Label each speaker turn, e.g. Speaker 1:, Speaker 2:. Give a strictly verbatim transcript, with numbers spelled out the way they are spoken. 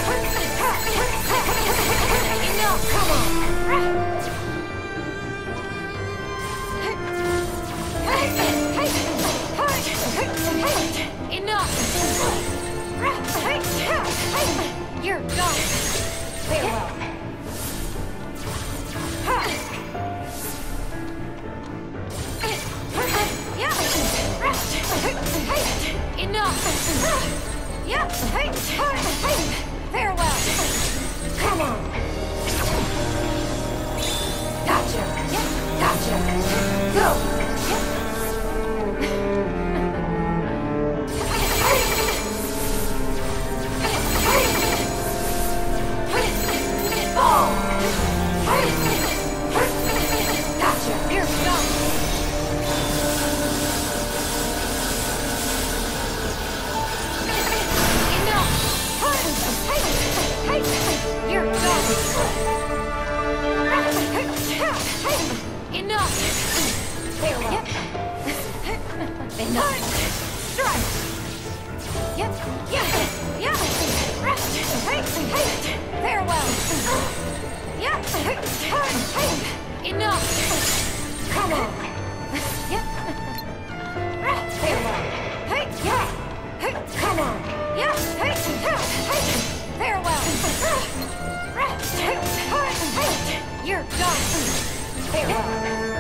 Speaker 1: Enough! Come on! Enough! You're done! Farewell! Enough! Yeah! Farewell! Come on! Gotcha! Yeah! Gotcha! Go! Gotcha! You're done! You're done! Enough! Farewell! Enough! Strike! Yep! Yeah! Yeah! Farewell! Yeah! Enough! Come on! Yep! Farewell! Yeah! Come on! Yeah! Farewell! You're done! Farewell!